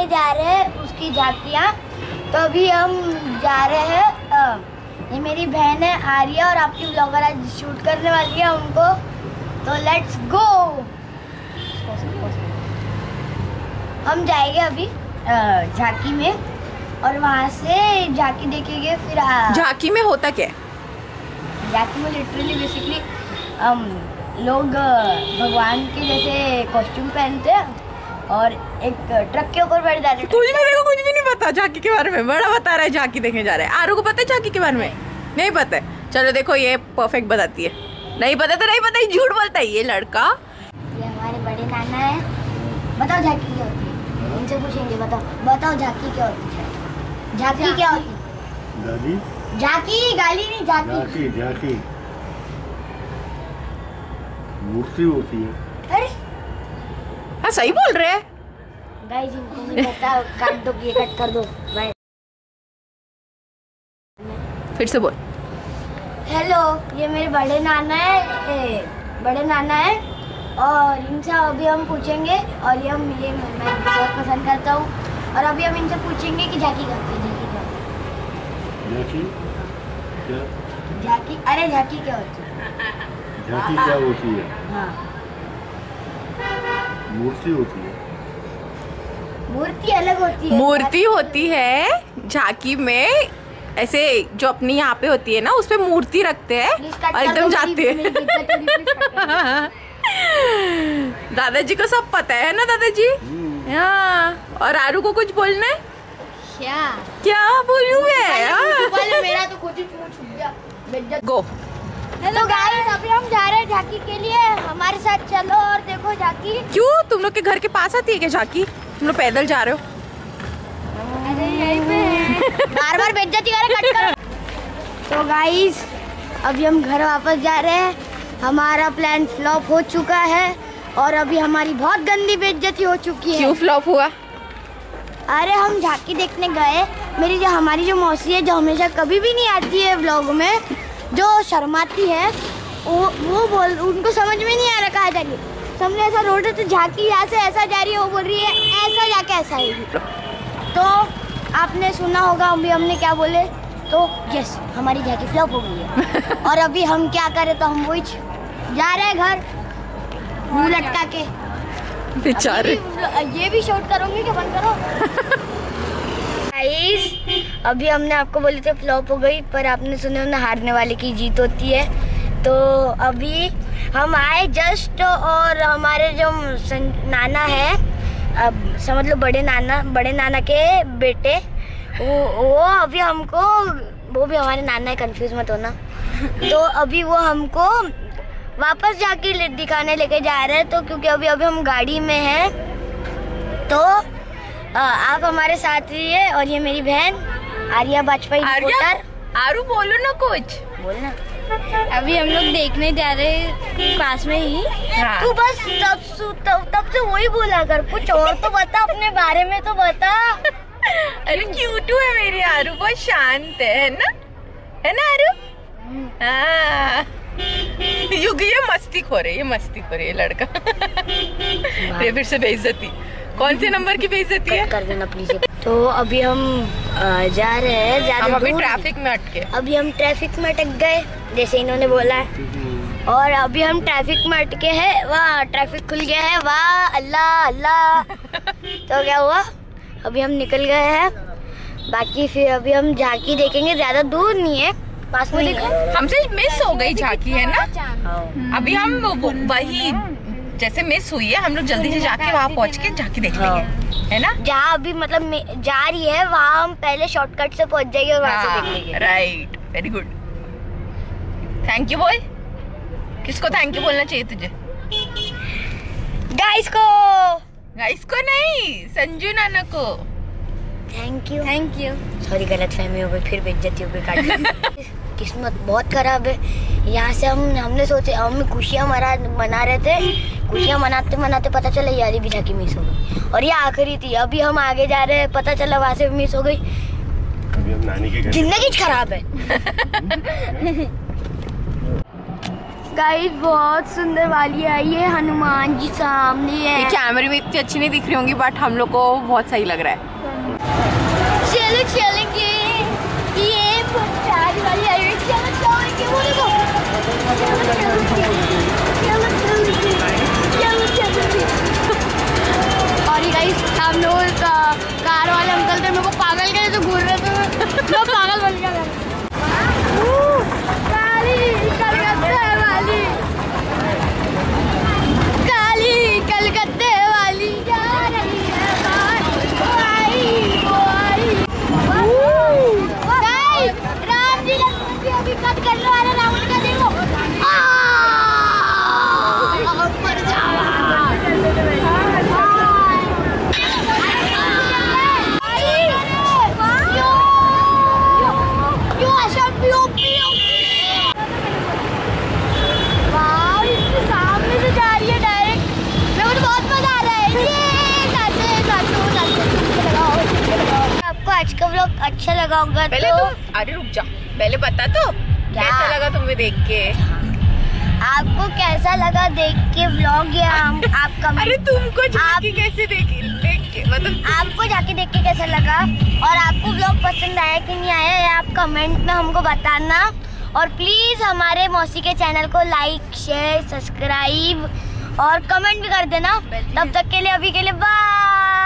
देखने जा रहे हैं उसकी झांकियाँ। तो अभी हम जा रहे हैं, ये मेरी बहन है आर्या और आपकी ब्लॉगर आज शूट करने वाली है उनको। तो लेट्स गो। हम जाएंगे अभी झांकी में और वहाँ से झांकी देखेंगे। फिर झांकी में होता क्या है? झांकी में लिटरली बेसिकली लोग भगवान के जैसे कॉस्ट्यूम पहनते हैं और एक ट्रक के ऊपर बैठ जाते हैं। कुछ भी नहीं पता झांकी के बारे में। बड़ा बता रहा है झांकी देखने जा रहे हैं। आरू को पता है झांकी के बारे में? नहीं पता है। चलो देखो ये परफेक्ट बताती है। नहीं पता तो नहीं पता, ही झूठ बोलता है ये लड़का। ये हमारे बड़े नाना है। बताओ झांकी क्या होती है? उनसे पूछेंगे। बताओ झांकी क्या होती है? झांकी क्या होती है? झांकी गाली नहीं, झांकी झांकी मूर्ति होती है। अरे हाँ सही बोल रहे हैं। गाइस इनको नहीं पता, काट दो, ये कट कर दो। फिर से बोल। हेलो, ये मेरे बड़े नाना है, और इनसे अभी हम पूछेंगे। और ये मैं बहुत पसंद करता हूँ। और अभी हम इनसे पूछेंगे कि झांकी क्या होती है। झांकी अरे झांकी क्या होती है? झांकी क्या होती है? हाँ, मूर्ति होती है। मूर्ति अलग होती है। मूर्ति होती है झांकी में, ऐसे जो अपनी यहाँ पे होती है ना उस पे मूर्ति रखते हैं और एकदम जाते हैं। दादाजी को सब पता है ना दादाजी? हाँ। और आरू को कुछ बोलना है? क्या बोलूं मैं? मेरा तो खुद ही छूट गया। गो। हेलो गाइस, अभी हम जा रहे हैं झांकी के लिए। हमारे साथ चलो और देखो झांकी। क्यों तुम लोग के घर के पास आती है क्या झांकी? तुम लोग पैदल जा रहे हो? अरे यहीं पे है। बार बेइज्जती करे, कट करो। तो गाइस अभी हम घर वापस जा रहे हैं। हमारा प्लान फ्लॉप हो चुका है और अभी हमारी बहुत गंदी बेइज्जती हो चुकी है। क्यों फ्लॉप हुआ? अरे हम झांकी देखने गए। हमारी जो मौसी है, जो हमेशा कभी भी नहीं आती है व्लॉग में, जो शर्माती है, वो उनको समझ में नहीं आ रहा कहाँ जा रही है। सामने ऐसा रोड है तो झांकी यहाँ से ऐसा जा रही है, वो बोल रही है ऐसा जाके ऐसा आएगी। तो आपने सुना होगा अभी हमने क्या बोले। तो यस, हमारी झांकी फ्लॉप हो गई है। और अभी हम क्या करें, तो हम वही जा रहे हैं घर मुँह लटका के। बेचारे। ये भी शूट करोगे क्या? बंद करो। गाइस अभी हमने आपको बोली थी फ्लॉप हो गई, पर आपने सुने ना हारने वाले की जीत होती है। तो अभी हम आए जस्ट, और हमारे जो नाना है, अब समझ लो बड़े नाना के बेटे, वो अभी हमको, वो भी हमारे नाना है, कंफ्यूज मत होना। तो अभी वो हमको वापस जाके दिखाने लेके जा रहे हैं। तो क्योंकि अभी हम गाड़ी में हैं, तो आप हमारे साथ रहिए। और ये मेरी बहन आर्या बाजपेयी रिपोर्टर। आरू बोलो ना कुछ। बोलना। अभी हम लोग देखने जा रहे हैं पास में ही। हाँ। तू बस तब से वही बोला कर, कुछ और तो बता, अपने बारे में तो बता। अरे क्यूटू है मेरी आरू, बहुत शांत है ना आरू? हाँ। ये मस्तीखोर है, ये लड़का। ये फिर से बेइज्जती। कौन से नंबर की बेइज्जती है? कर देना प्लीज। तो अभी हम जा रहे हैं, ज्यादा हम अभी दूर ट्रैफिक में अटके। अभी हम ट्रैफिक में अटक गए, जैसे इन्होंने बोला है। और अभी हम ट्रैफिक में अटके हैं। वाह, ट्रैफिक खुल गया है। वाह अल्लाह अल्लाह। तो क्या हुआ, अभी हम निकल गए हैं। बाकी फिर अभी हम झांकी देखेंगे, ज्यादा दूर नहीं है, पास में देखो। हमसे मिस हो गई झांकी है ना। अभी हम वही जैसे मिस हुई है, हम लोग जल्दी से जाके वहाँ पहुँच के झांकी देख लेंगे, है ना? जहाँ अभी मतलब जा रही है वहाँ हम पहले शॉर्टकट से पहुँच जाएंगे और वहाँ से देख लेंगे। Right, very good. Thank you बोल। किसको थैंक यू बोलना चाहिए तुझे? गाइस को नहीं, संजू नाना को थैंक यू। सॉरी, गलतफहमी हो गई, फिर बेइज्जती हो गई, काट। किस्मत बहुत खराब है। यहाँ से हमने सोचे, हम खुशियाँ मना रहे थे। खुशियाँ मनाते पता चला यारी भी झांकी मिस हो गई, और ये आखिरी थी। अभी हम आगे जा रहे हैं, पता चला वहाँ से मिस हो गई। जिंदगी खराब है। गाइस बहुत सुंदर वाली आई है, हनुमान जी सामने है। कैमरे में इतनी अच्छी नहीं दिख रही होंगी बट हम लोग को बहुत सही लग रहा है। चलो चलेंगे, ये प्यारी वाली आई है, चलो चलेंगे, वो देखो, चलो। और ये गाइस हम लोग कार वाले अंकल थे, मेरे को पागल के तो घूर रहे थे, मैं पागल बन गया। कलकत्ते वाली जा रही है राम जी अभी कट करने वाले राउंड का देखो। आज का व्लॉग अच्छा लगा होगा पहले तो अरे रुक जा, पहले बता तो कैसा लगा तुम्हें देख के? आपको कैसा लगा देख के व्लॉग या आपका अरे तुमको जाके कैसे देख के मतलब आपको जाके देख के कैसा लगा और आपको व्लॉग पसंद आया कि नहीं आया ये आप कमेंट में हमको बताना। और प्लीज हमारे मौसी के चैनल को लाइक शेयर सब्सक्राइब और कमेंट भी कर देना। तब तक के लिए अभी के लिए बाय।